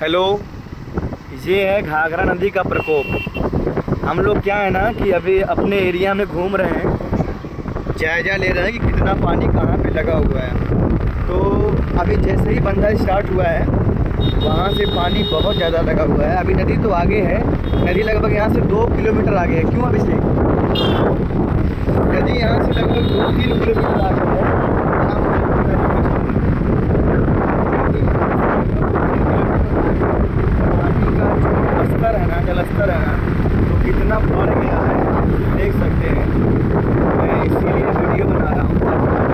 Hello, ये है घाघरा नदी का प्रकोप। हम लोग क्या है ना कि अभी अपने एरिया में घूम रहे हैं, जायजा ले रहे हैं कि कितना पानी कहाँ पे लगा हुआ है। तो अभी जैसे ही बंदा स्टार्ट हुआ है वहाँ से पानी बहुत ज़्यादा लगा हुआ है। अभी नदी तो आगे है, नदी लगभग यहाँ से 2 किलोमीटर आगे है। क्यों अभिषेक? नदी यहाँ से लगभग 2-3 किलोमीटर आगे है। स्तर है ना, जल स्तर है ना, तो कितना बढ़ गया है देख सकते हैं। मैं इसीलिए वीडियो बना रहा हूँ।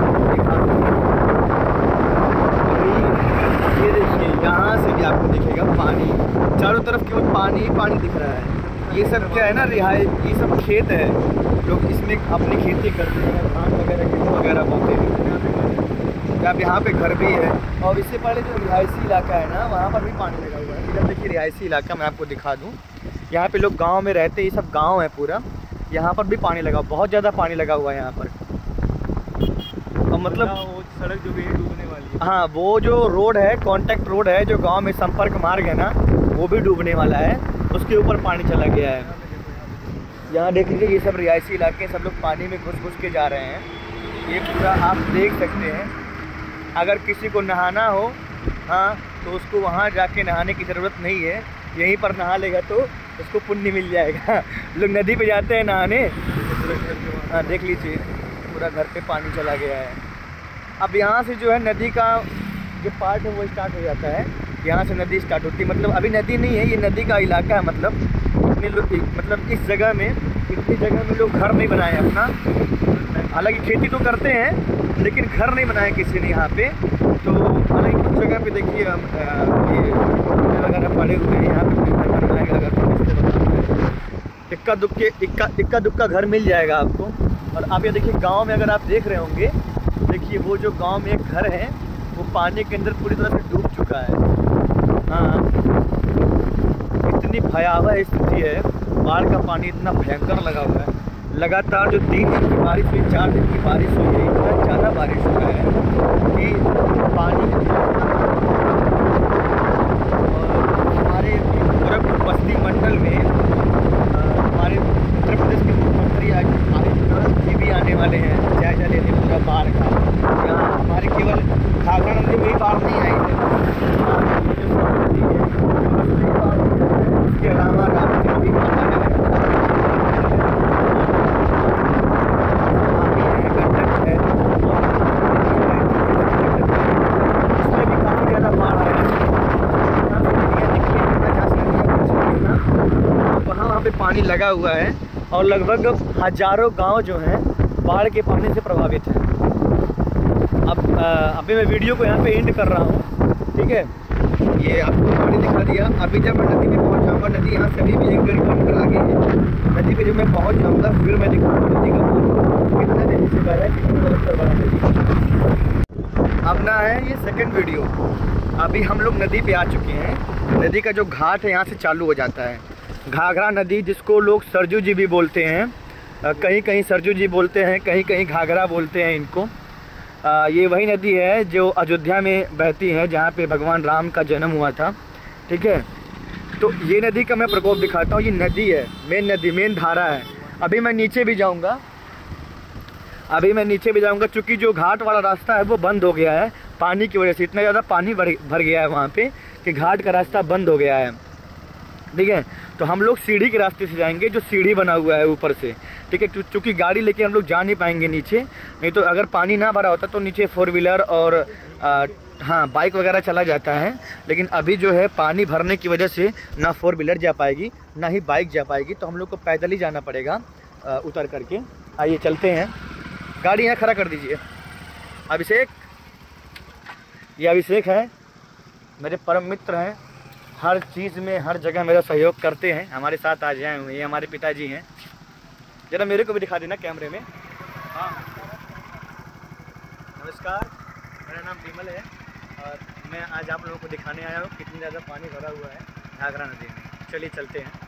ये देखिए, यहाँ से भी आपको दिखेगा पानी, चारों तरफ केवल पानी ही पानी दिख रहा है। ये सब क्या है ना, रिहाई, ये सब खेत है, लोग इसमें अपनी खेती करते हैं, धान वगैरह गेहूँ वगैरह बोते हैं। अब यहाँ पे घर भी है, और इससे पहले जो रिहायशी इलाका है ना, वहाँ पर भी पानी लगा हुआ है। इधर देखिए रिहायशी इलाका, मैं आपको दिखा दूँ। यहाँ पे लोग गांव में रहते हैं, ये सब गांव है पूरा। यहाँ पर भी पानी लगा, बहुत ज़्यादा पानी लगा हुआ है यहाँ पर। और मतलब वो सड़क जो भी है डूबने वाली है। हाँ, वो जो रोड है, कॉन्टैक्ट रोड है, जो गाँव में संपर्क मार्ग है ना, वो भी डूबने वाला है। उसके ऊपर पानी चला गया है। यहाँ देख लीजिए, ये सब रिहायशी इलाके, सब लोग पानी में घुस के जा रहे हैं। ये पूरा आप देख सकते हैं। अगर किसी को नहाना हो, हाँ, तो उसको वहाँ जाके नहाने की ज़रूरत नहीं है, यहीं पर नहा लेगा तो उसको पुण्य मिल जाएगा। लोग नदी पे जाते हैं नहाने। हाँ, देख लीजिए, पूरा घर पे पानी चला गया है। अब यहाँ से जो है नदी का जो पार्ट है वो स्टार्ट हो जाता है। यहाँ से नदी स्टार्ट होती है, मतलब अभी नदी नहीं है, ये नदी का इलाका है। मतलब इस जगह में, इतनी जगह में लोग घर नहीं बनाए अपना। हालांकि खेती तो करते हैं, लेकिन घर नहीं बनाया किसी ने यहाँ पे। तो हालांकि कुछ जगह पे देखिए ये वगैरह पड़े हुए हैं, यहाँ पे घर बनाएगा। इक्का दुक्का घर मिल जाएगा आपको। और आप ये देखिए, गांव में अगर आप देख रहे होंगे, देखिए वो जो गांव में एक घर है वो पानी के अंदर पूरी तरह से डूब चुका है। हाँ, इतनी भयावह स्थिति है, बाढ़ का पानी इतना भयंकर लगा हुआ है। लगातार जो 3 दिन की बारिश हुई, 4 दिन की बारिश हुई है, इतना ज़्यादा बारिश हुआ है कि पानी। और हमारे पूरब बस्ती मंडल में हमारे उत्तर प्रदेश के मुख्यमंत्री आज भी आने वाले हैं जायजा लेने पूरा बाढ़ का। यहाँ हमारे केवल घाघरा नदी में ही बाढ़ नहीं आई है, इसके अलावा रामपुर भी पानी लगा हुआ है। और लगभग हजारों गांव जो हैं बाढ़ के पानी से प्रभावित हैं। अब अभी मैं वीडियो को यहाँ पे एंड कर रहा हूँ, ठीक है। ये आपको पानी दिखा दिया। अभी जब मैं नदी में पहुँच जाऊँगा, नदी यहाँ से अभी भी 1-1.5 किलोमीटर आगे है। नदी पे जब मैं पहुँच जाऊँगा फिर मैं दिखाऊँगा नदी का कितना तेजी से बह रहा है, कितना जलस्तर बढ़ा है। अब ना है ये सेकेंड वीडियो। अभी हम लोग नदी पे आ चुके हैं। नदी का जो घाट है यहाँ से चालू हो जाता है। घाघरा नदी, जिसको लोग सरजू जी भी बोलते हैं, कहीं कहीं सरजू जी बोलते हैं, कहीं कहीं घाघरा बोलते हैं इनको। ये वही नदी है जो अयोध्या में बहती है, जहाँ पे भगवान राम का जन्म हुआ था, ठीक है। तो ये नदी का मैं प्रकोप दिखाता हूँ। ये नदी है, मेन नदी, मेन धारा है। अभी मैं नीचे भी जाऊँगा, चूँकि जो घाट वाला रास्ता है वो बंद हो गया है पानी की वजह से। इतना ज़्यादा पानी भर गया है वहाँ पे कि घाट का रास्ता बंद हो गया है, ठीक है। तो हम लोग सीढ़ी के रास्ते से जाएंगे, जो सीढ़ी बना हुआ है ऊपर से, ठीक है। क्योंकि गाड़ी लेके हम लोग जा नहीं पाएंगे नीचे, नहीं तो अगर पानी ना भरा होता तो नीचे 4 व्हीलर और हाँ बाइक वगैरह चला जाता है। लेकिन अभी जो है पानी भरने की वजह से ना 4 व्हीलर जा पाएगी, ना ही बाइक जा पाएगी, तो हम लोग को पैदल ही जाना पड़ेगा उतर करके। आइए चलते हैं, गाड़ी यहाँ खड़ा कर दीजिए। अभिषेक, ये अभिषेक है, मेरे परम मित्र हैं, हर चीज़ में हर जगह मेरा सहयोग करते हैं, हमारे साथ आज आए हुए हैं। ये हमारे पिताजी हैं, जरा मेरे को भी दिखा देना कैमरे में। हाँ, नमस्कार, मेरा नाम विमल है और मैं आज आप लोगों को दिखाने आया हूँ कितनी ज़्यादा पानी भरा हुआ है घाघरा नदी में। चलिए चलते हैं।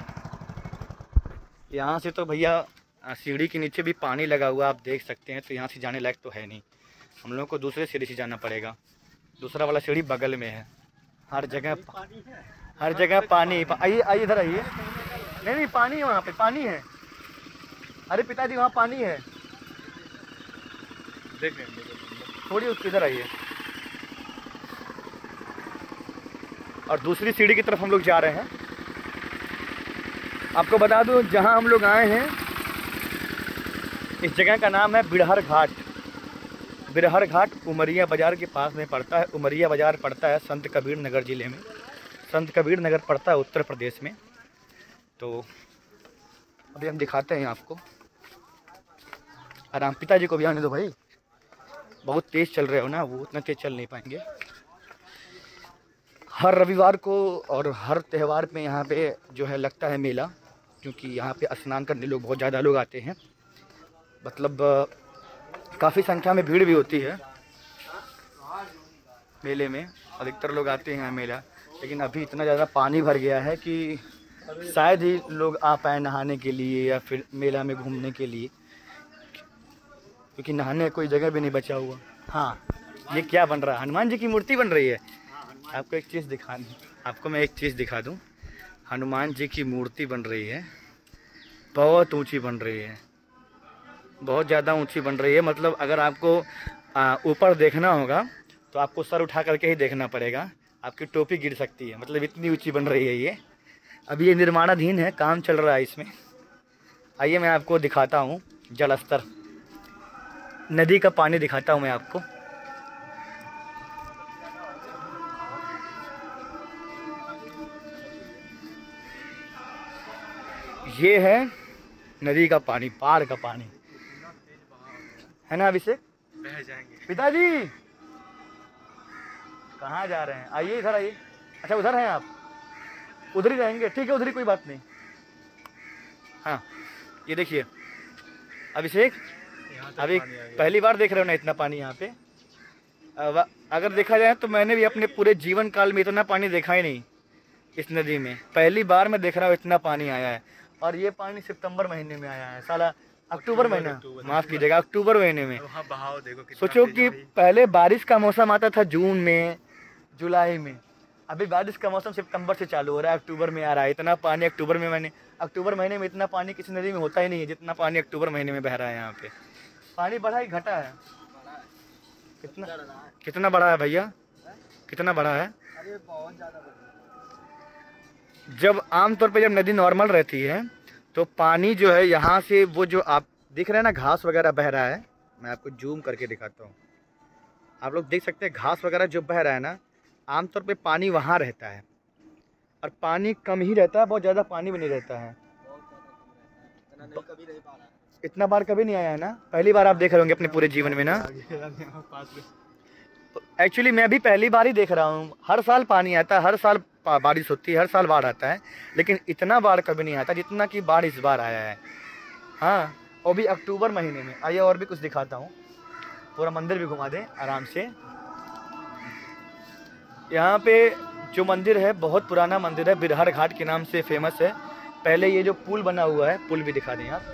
यहाँ से तो भैया सीढ़ी के नीचे भी पानी लगा हुआ आप देख सकते हैं, तो यहाँ से जाने लायक तो है नहीं। हम लोगों को दूसरे सीढ़ी से जाना पड़ेगा, दूसरा वाला सीढ़ी बगल में है। हर जगह पानी। आइए आइए इधर आइए। नहीं नहीं पानी है, वहाँ पे पानी है। अरे पिताजी वहाँ पानी है, देख थोड़ी उसके इधर आइए। और दूसरी सीढ़ी की तरफ हम लोग जा रहे हैं। आपको बता दूं जहाँ हम लोग आए हैं इस जगह का नाम है बिरहर घाट। बिरहर घाट उमरिया बाज़ार के पास में पड़ता है। उमरिया बाज़ार पड़ता है संत कबीर नगर ज़िले में। संत कबीर नगर पड़ता है उत्तर प्रदेश में। तो अभी हम दिखाते हैं आपको। आराम, पिताजी को भी आने दो भाई, बहुत तेज़ चल रहे हो ना, वो उतना तेज़ चल नहीं पाएंगे। हर रविवार को और हर त्यौहार पे यहाँ पे जो है लगता है मेला, क्योंकि यहाँ पे स्नान करने लोग बहुत ज़्यादा लोग आते हैं। मतलब काफ़ी संख्या में भीड़ भी होती है मेले में, अधिकतर लोग आते हैं मेला। लेकिन अभी इतना ज़्यादा पानी भर गया है कि शायद ही लोग आ पाए नहाने के लिए या फिर मेला में घूमने के लिए, क्योंकि नहाने कोई जगह भी नहीं बचा हुआ। हाँ, ये क्या बन रहा है? हनुमान जी की मूर्ति बन रही है। आपको एक चीज़ मैं एक चीज़ दिखा दूं। हनुमान जी की मूर्ति बन रही है, बहुत ऊंची बन रही है, बहुत ज़्यादा ऊंची बन रही है। मतलब अगर आपको ऊपर देखना होगा तो आपको सर उठा करके ही देखना पड़ेगा, आपकी टोपी गिर सकती है। मतलब इतनी ऊंची बन रही है ये। अभी ये निर्माणाधीन है, काम चल रहा है इसमें। आइए मैं आपको दिखाता हूँ जल स्तर, नदी का पानी दिखाता हूँ मैं आपको। ये है नदी का पानी, पहाड़ का पानी है ना। अभिषेक बह जाएंगे। पिताजी कहाँ जा रहे हैं? आइए इधर आइए। अच्छा उधर हैं आप, उधर ही रहेंगे, ठीक है उधर ही, कोई बात नहीं। हाँ ये देखिए अभिषेक, अभी पहली बार देख रहे हो ना इतना पानी यहाँ पे। अगर देखा जाए तो मैंने भी अपने पूरे जीवन काल में इतना पानी देखा ही नहीं इस नदी में। पहली बार मैं देख रहा हूँ इतना पानी आया है। और ये पानी सितंबर महीने में आया है, साला अक्टूबर महीना, माफ़ कीजिएगा अक्टूबर महीने में। बहाव देखो, सोचो कि पहले बारिश का मौसम आता था जून में, जुलाई में, अभी बारिश का मौसम सितंबर से चालू हो रहा है, अक्टूबर में आ रहा है। इतना पानी अक्टूबर महीने में इतना पानी किसी नदी में होता ही नहीं है जितना पानी अक्टूबर महीने में बह रहा है यहाँ पे। पानी बढ़ा ही घटा है? कितना बड़ा है भैया, कितना बड़ा है? अरे बहुत ज़्यादा। जब आमतौर पे जब नदी नॉर्मल रहती है तो पानी जो है यहाँ से, वो जो आप दिख रहे हैं ना घास वगैरह बह रहा है, मैं आपको जूम करके दिखाता हूँ। आप लोग देख सकते हैं घास वगैरह जो बह रहा है ना, आमतौर पे पानी वहाँ रहता है और पानी कम ही रहता है, बहुत ज़्यादा पानी भी नहीं रहता है। इतना बार कभी नहीं आया है ना, पहली बार आप देख रहे होंगे अपने पूरे जीवन में ना। एक्चुअली मैं भी पहली बार ही देख रहा हूँ। हर साल पानी आता है, हर साल बारिश होती है, हर साल बाढ़ आता है, लेकिन इतना बाढ़ कभी नहीं आता जितना कि बाढ़ इस बार आया है। हाँ, और भी अक्टूबर महीने में। आइए और भी कुछ दिखाता हूँ, पूरा मंदिर भी घुमा दें आराम से। यहाँ पे जो मंदिर है बहुत पुराना मंदिर है, बिरहर घाट के नाम से फेमस है। पहले ये जो पुल बना हुआ है, पुल भी दिखा दें आप।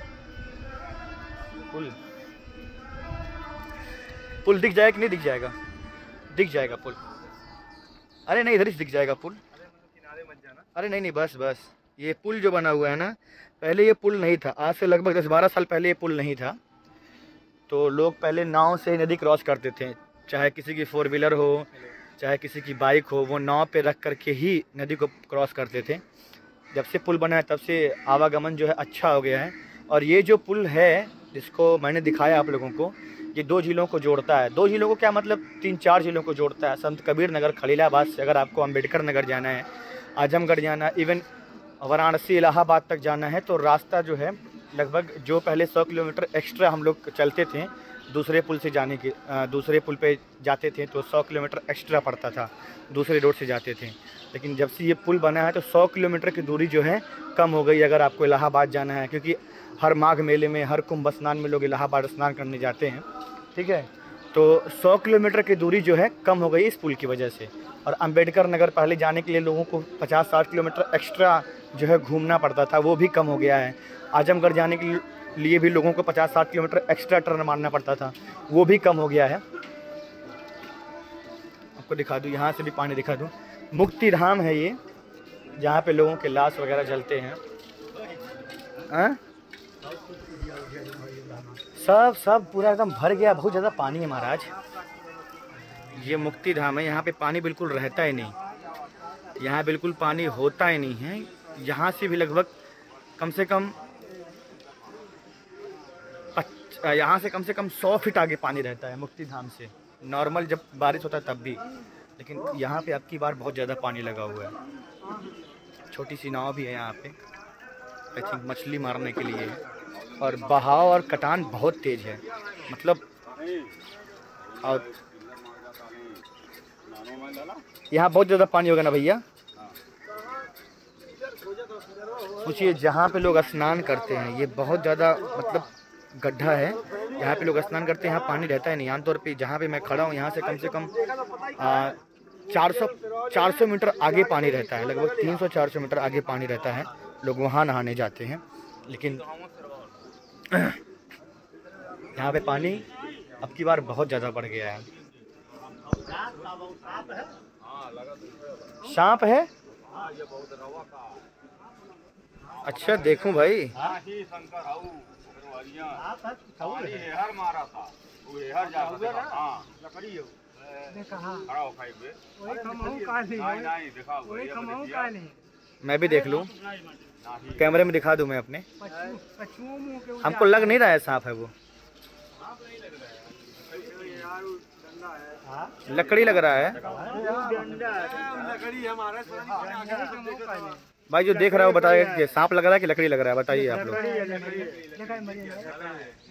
पुल दिख जाएगा कि नहीं दिख जाएगा? दिख जाएगा पुल। अरे नहीं, इधर ही दिख जाएगा पुल। अरे नहीं बस ये पुल जो बना हुआ है ना, पहले ये पुल नहीं था। आज से लगभग 10-12 साल पहले ये पुल नहीं था। तो लोग पहले नाव से नदी क्रॉस करते थे, चाहे किसी की 4 व्हीलर हो, चाहे किसी की बाइक हो, वो नाव पे रख करके ही नदी को क्रॉस करते थे। जब से पुल बना है तब से आवागमन जो है अच्छा हो गया है। और ये जो पुल है जिसको मैंने दिखाया आप लोगों को, ये 2 जिलों को जोड़ता है। 2 जिलों को क्या मतलब, 3-4 जिलों को जोड़ता है। संत कबीर नगर खलीलाबाद से अगर आपको अम्बेडकर नगर जाना है, आजमगढ़ जाना, इवन वाराणसी इलाहाबाद तक जाना है, तो रास्ता जो है लगभग, जो पहले 100 किलोमीटर एक्स्ट्रा हम लोग चलते थे दूसरे पुल से जाने के, दूसरे पुल पे जाते थे तो 100 किलोमीटर एक्स्ट्रा पड़ता था, दूसरे रोड से जाते थे। लेकिन जब से ये पुल बना है तो 100 किलोमीटर की दूरी जो है कम हो गई अगर आपको इलाहाबाद जाना है, क्योंकि हर माघ मेले में, हर कुंभ स्नान में लोग इलाहाबाद स्नान करने जाते हैं। ठीक है, तो 100 किलोमीटर की दूरी जो है कम हो गई इस पुल की वजह से। और अम्बेडकर नगर पहले जाने के लिए लोगों को 50-60 किलोमीटर एक्स्ट्रा जो है घूमना पड़ता था, वो भी कम हो गया है। आजमगढ़ जाने के लिए भी लोगों को 50-60 किलोमीटर एक्स्ट्रा टर्न मारना पड़ता था, वो भी कम हो गया है। आपको दिखा दूँ, यहाँ से भी पानी दिखा दूँ। मुक्ति धाम है ये, जहाँ पे लोगों के लाश वगैरह जलते हैं। सब पूरा एकदम भर गया, बहुत ज़्यादा पानी है महाराज। ये मुक्ति धाम है, यहाँ पे पानी बिल्कुल रहता ही नहीं, यहाँ बिल्कुल पानी होता ही नहीं है। यहाँ से भी लगभग कम से कम 100 फीट आगे पानी रहता है मुक्ति धाम से, नॉर्मल जब बारिश होता है तब भी। लेकिन यहाँ पे अब की बार बहुत ज़्यादा पानी लगा हुआ है। छोटी सी नाव भी है यहाँ पे, आई थिंक मछली मारने के लिए है। और बहाव और कटान बहुत तेज़ है, मतलब। और यहाँ बहुत ज़्यादा पानी होगा ना भैया। सोचिए जहाँ पे लोग स्नान करते हैं ये बहुत ज़्यादा मतलब गड्ढा है, यहाँ पे लोग स्नान करते हैं, यहाँ पानी रहता है नहीं। आमतौर पे जहाँ पे मैं खड़ा हूँ यहाँ से कम 400 मीटर आगे पानी रहता है, लगभग 300-400 मीटर आगे पानी रहता है। लोग वहाँ नहाने जाते हैं, लेकिन यहाँ पे पानी अब की बार बहुत ज़्यादा बढ़ गया है। सांप है? अच्छा देखूं भाई। मैं भी देख लूं, कैमरे में दिखा दूं मैं अपने। हमको लग नहीं रहा है सांप है वो, लकड़ी लग रहा है भाई। जो देख रहा है वो बताइए कि सांप लग रहा है कि लकड़ी लग रहा है, बताइए आप लोग।